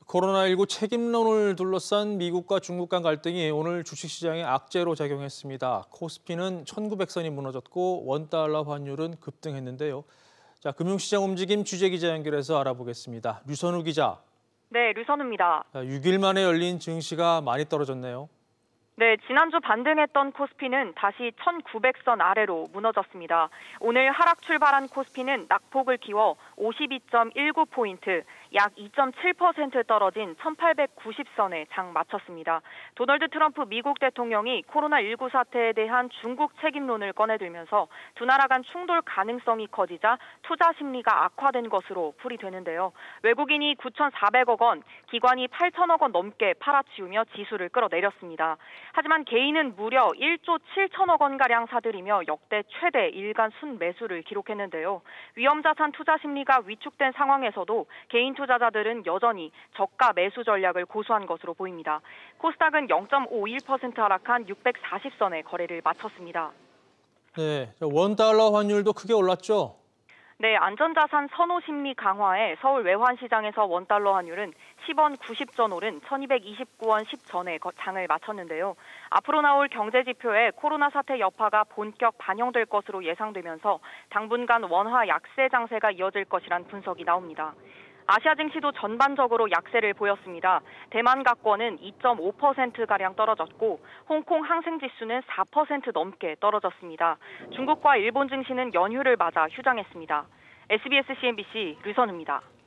코로나19 책임론을 둘러싼 미국과 중국 간 갈등이 오늘 주식시장에 악재로 작용했습니다. 코스피는 1900선이 무너졌고 원달러 환율은 급등했는데요. 자, 금융시장 움직임 취재기자 연결해서 알아보겠습니다. 류선우 기자. 네, 류선우입니다. 6일 만에 열린 증시가 많이 떨어졌네요. 네, 지난주 반등했던 코스피는 다시 1900선 아래로 무너졌습니다. 오늘 하락 출발한 코스피는 낙폭을 키워 52.19포인트, 약 2.7% 떨어진 1890선에 장 마쳤습니다. 도널드 트럼프 미국 대통령이 코로나19 사태에 대한 중국 책임론을 꺼내들면서 두 나라 간 충돌 가능성이 커지자 투자 심리가 악화된 것으로 풀이되는데요. 외국인이 9,400억 원, 기관이 8천억 원 넘게 팔아치우며 지수를 끌어내렸습니다. 하지만 개인은 무려 1조 7천억 원가량 사들이며 역대 최대 일간 순매수를 기록했는데요. 위험자산 투자 심리가 위축된 상황에서도 개인 투자자들은 여전히 저가 매수 전략을 고수한 것으로 보입니다. 코스닥은 0.51% 하락한 640선에 거래를 마쳤습니다. 네, 원달러 환율도 크게 올랐죠? 네, 안전자산 선호 심리 강화에 서울 외환시장에서 원달러 환율은 10원 90전 오른 1229원 10전에 장을 마쳤는데요. 앞으로 나올 경제지표에 코로나 사태 여파가 본격 반영될 것으로 예상되면서 당분간 원화 약세 장세가 이어질 것이란 분석이 나옵니다. 아시아 증시도 전반적으로 약세를 보였습니다. 대만 각권은 2.5%가량 떨어졌고 홍콩 항생지수는 4% 넘게 떨어졌습니다. 중국과 일본 증시는 연휴를 맞아 휴장했습니다. SBS CNBC 류선우입니다.